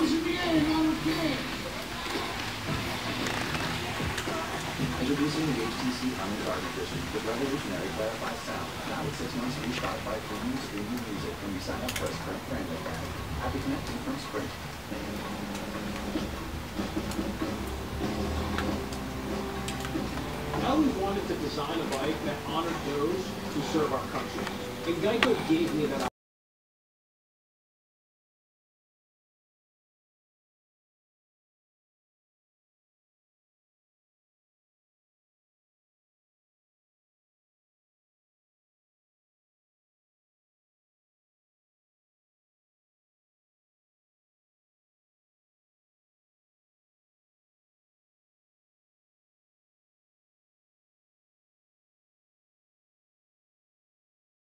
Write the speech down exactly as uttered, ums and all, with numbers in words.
in the air, not okay. Introducing the H T C Honor Garden Edition with revolutionary clarified sound. Now with six months free Spotify premium streaming music when you sign up for a Sprint brand account. Happy connecting from Sprint. I always wanted to design a bike that honored those who serve our country. And Geico gave me that